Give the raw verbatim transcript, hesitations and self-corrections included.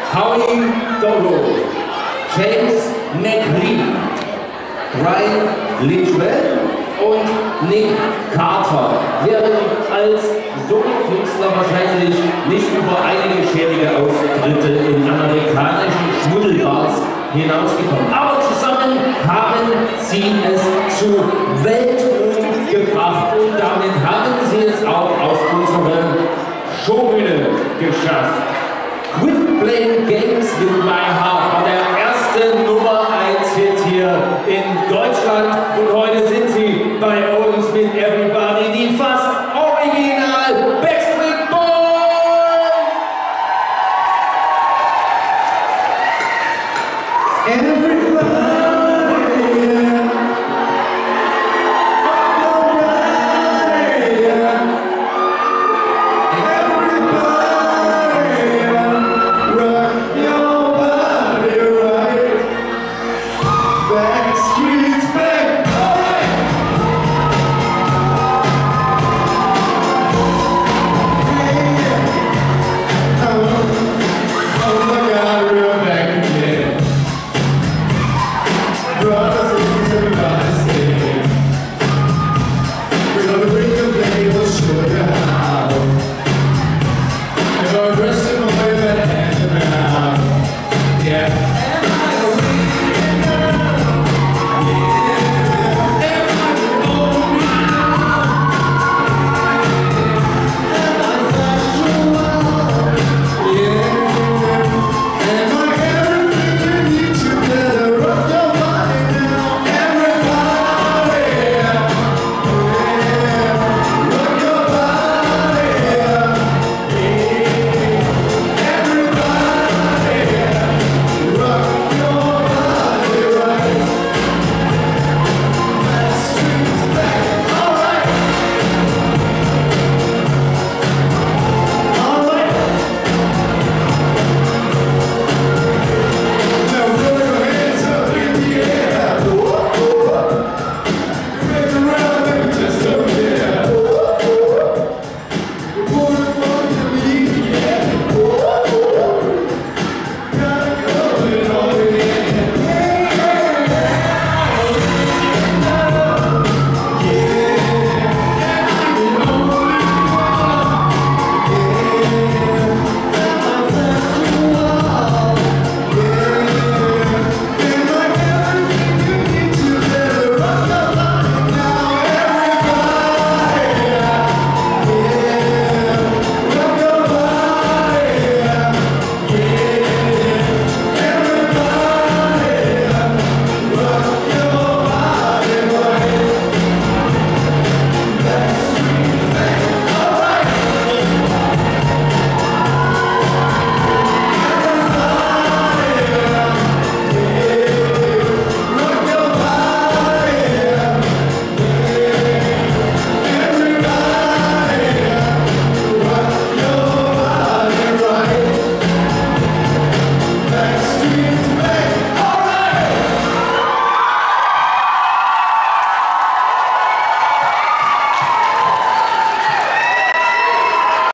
Howie Dogo, James McLean, Brian Litchwell und Nick Carter wären als Solokünstler wahrscheinlich nicht über einige schwierige Auftritte in amerikanischen Schmuddelbars hinausgekommen. Aber zusammen haben sie es zu Weltruhm gebracht und damit haben sie es auch auf unsere Showbühne geschafft. Quit Playing Games with My Heart war der erste Nummer eins Hit hier in Deutschland und heute sind sie bei uns mit Everybody, die fast original Backstreet Boys!